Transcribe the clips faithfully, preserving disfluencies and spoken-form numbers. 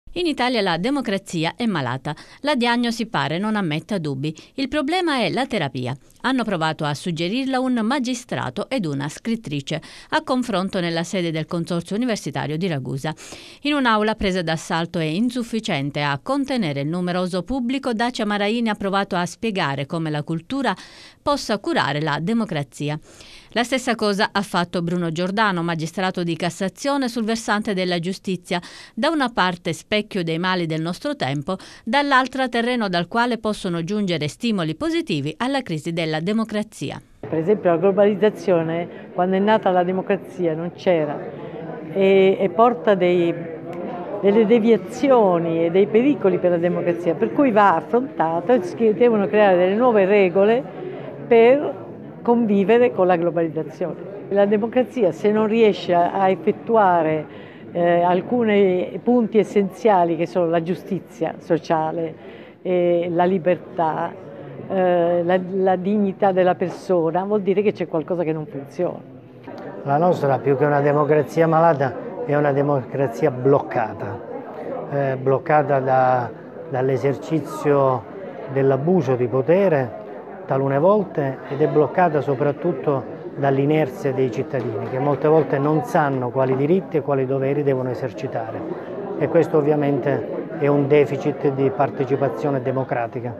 In Italia la democrazia è malata. La diagnosi pare non ammetta dubbi. Il problema è la terapia. Hanno provato a suggerirla un magistrato ed una scrittrice, a confronto nella sede del Consorzio Universitario di Ragusa. In un'aula presa d'assalto e insufficiente a contenere il numeroso pubblico, Dacia Maraini ha provato a spiegare come la cultura possa curare la democrazia. La stessa cosa ha fatto Bruno Giordano, magistrato di Cassazione sul versante della giustizia, da una parte specchio dei mali del nostro tempo, dall'altra terreno dal quale possono giungere stimoli positivi alla crisi della democrazia. Per esempio la globalizzazione, quando è nata la democrazia, non c'era e, e porta dei, delle deviazioni e dei pericoli per la democrazia, per cui va affrontata e si devono creare delle nuove regole per convivere con la globalizzazione. La democrazia, se non riesce a effettuare eh, alcuni punti essenziali che sono la giustizia sociale, eh, la libertà, eh, la, la dignità della persona, vuol dire che c'è qualcosa che non funziona. La nostra, più che una democrazia malata, è una democrazia bloccata, eh, bloccata da, dall'esercizio dell'abuso di potere talune volte, ed è bloccata soprattutto dall'inerzia dei cittadini, che molte volte non sanno quali diritti e quali doveri devono esercitare, e questo ovviamente è un deficit di partecipazione democratica,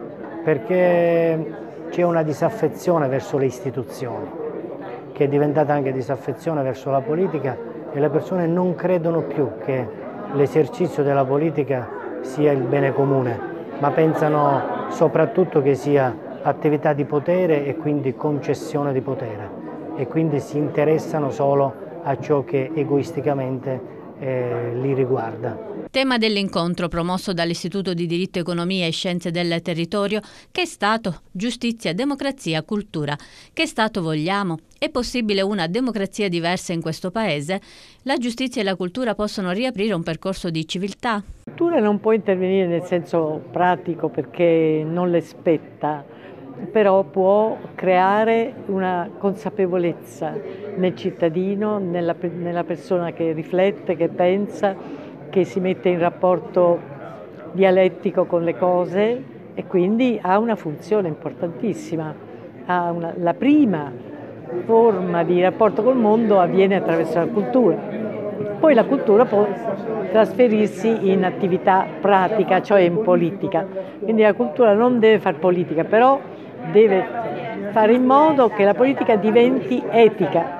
perché c'è una disaffezione verso le istituzioni, che è diventata anche disaffezione verso la politica, e le persone non credono più che l'esercizio della politica sia il bene comune, ma pensano soprattutto che sia attività di potere e quindi concessione di potere, e quindi si interessano solo a ciò che egoisticamente eh, li riguarda. Tema dell'incontro promosso dall'Istituto di Diritto, Economia e Scienze del Territorio: che Stato? Giustizia, democrazia, cultura. Che Stato vogliamo? È possibile una democrazia diversa in questo Paese? La giustizia e la cultura possono riaprire un percorso di civiltà? La cultura non può intervenire nel senso pratico perché non le spetta, però può creare una consapevolezza nel cittadino, nella, nella persona che riflette, che pensa, che si mette in rapporto dialettico con le cose, e quindi ha una funzione importantissima. Ha una, la prima forma di rapporto col mondo avviene attraverso la cultura, poi la cultura può trasferirsi in attività pratica, cioè in politica. Quindi la cultura non deve fare politica, però deve fare in modo che la politica diventi etica,